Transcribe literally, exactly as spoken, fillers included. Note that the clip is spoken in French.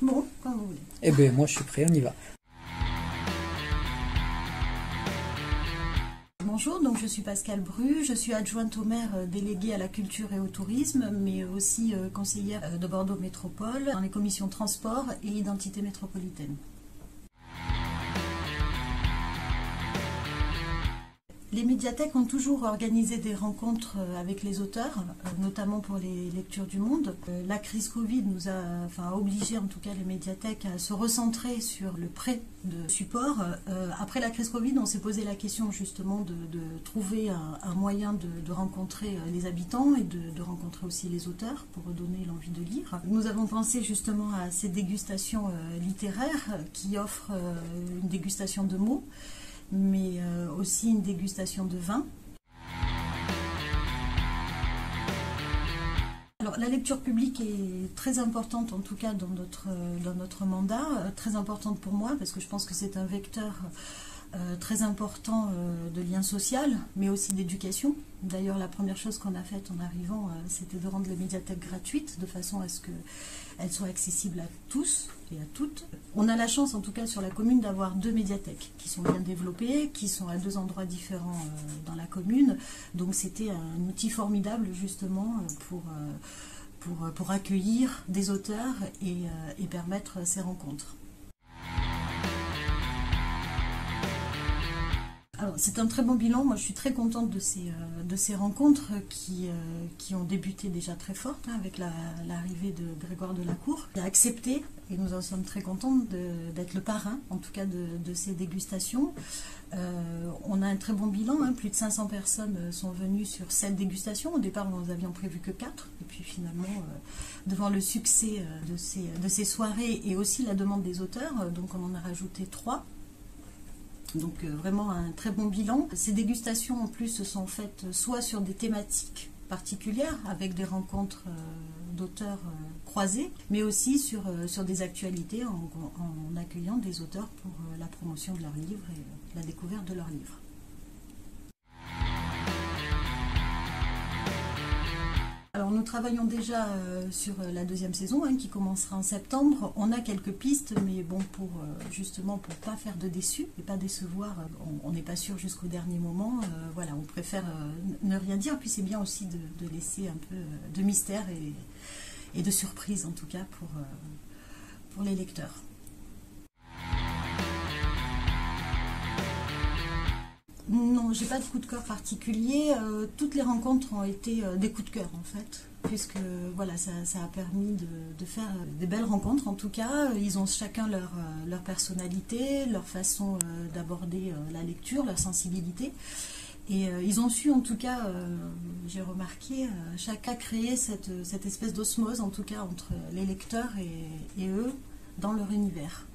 Bon, quand vous voulez. Eh bien, moi je suis prêt, on y va. Bonjour, donc je suis Pascale Bru, je suis adjointe au maire déléguée à la culture et au tourisme, mais aussi conseillère de Bordeaux Métropole dans les commissions transport et identité métropolitaine. Les médiathèques ont toujours organisé des rencontres avec les auteurs, notamment pour les lectures du monde. La crise Covid nous a enfin, obligé, en tout cas les médiathèques, à se recentrer sur le prêt de support. Après la crise Covid, on s'est posé la question justement de, de trouver un, un moyen de, de rencontrer les habitants et de, de rencontrer aussi les auteurs pour redonner l'envie de lire. Nous avons pensé justement à ces dégustations littéraires qui offrent une dégustation de mots, mais aussi une dégustation de vin. Alors, la lecture publique est très importante, en tout cas dans notre, dans notre mandat, très importante pour moi, parce que je pense que c'est un vecteur euh, très important euh, de lien social, mais aussi d'éducation. D'ailleurs, la première chose qu'on a faite en arrivant, euh, c'était de rendre les médiathèques gratuites, de façon à ce qu'elles soient accessibles à tous et à toutes. On a la chance, en tout cas sur la commune, d'avoir deux médiathèques qui sont bien développées, qui sont à deux endroits différents euh, dans la commune. Donc c'était un outil formidable justement pour, euh, pour, pour accueillir des auteurs et, euh, et permettre ces rencontres. C'est un très bon bilan. Moi, je suis très contente de ces, euh, de ces rencontres qui, euh, qui ont débuté déjà très fortes hein, avec l'arrivée la, de Grégoire Delacour. Il a accepté, et nous en sommes très contentes, d'être le parrain, en tout cas de, de ces dégustations. Euh, on a un très bon bilan. Hein, plus de cinq cents personnes sont venues sur cette dégustation. Au départ, nous avions prévu que quatre. Et puis finalement, euh, devant le succès euh, de, ces, de ces soirées et aussi la demande des auteurs, euh, donc on en a rajouté trois. Donc euh, vraiment un très bon bilan. Ces dégustations en plus sont faites soit sur des thématiques particulières avec des rencontres euh, d'auteurs euh, croisés, mais aussi sur, euh, sur des actualités en, en accueillant des auteurs pour euh, la promotion de leurs livres et euh, la découverte de leurs livres. Alors nous travaillons déjà euh, sur la deuxième saison hein, qui commencera en septembre. On a quelques pistes, mais bon, pour euh, justement pour pas faire de déçus et pas décevoir, on n'est pas sûr jusqu'au dernier moment. Euh, voilà, on préfère euh, ne rien dire. Puis c'est bien aussi de, de laisser un peu de mystère et, et de surprise en tout cas pour, euh, pour les lecteurs. Non, j'ai pas de coup de cœur particulier. Euh, toutes les rencontres ont été euh, des coups de cœur en fait, puisque voilà, ça, ça a permis de, de faire des belles rencontres. En tout cas, ils ont chacun leur, euh, leur personnalité, leur façon euh, d'aborder euh, la lecture, leur sensibilité. Et euh, ils ont su, en tout cas, euh, j'ai remarqué, euh, chacun créer cette, cette espèce d'osmose, en tout cas, entre les lecteurs et, et eux, dans leur univers.